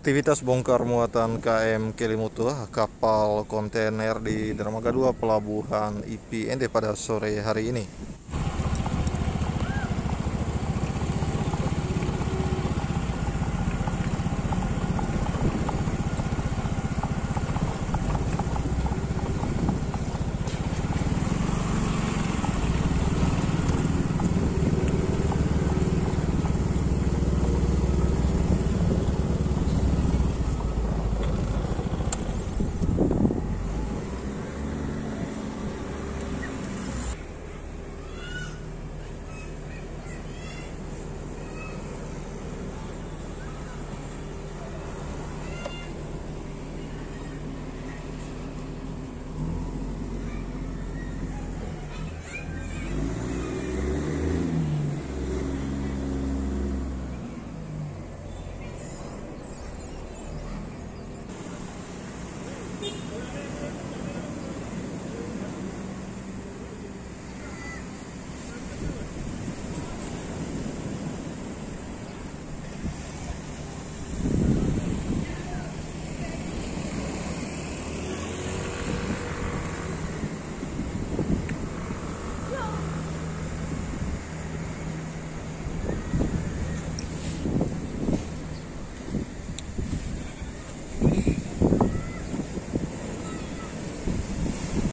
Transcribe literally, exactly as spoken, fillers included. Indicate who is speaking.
Speaker 1: Aktivitas bongkar muatan K M Kelimutu, kapal kontainer di Dermaga dua Pelabuhan I P N D pada sore hari ini.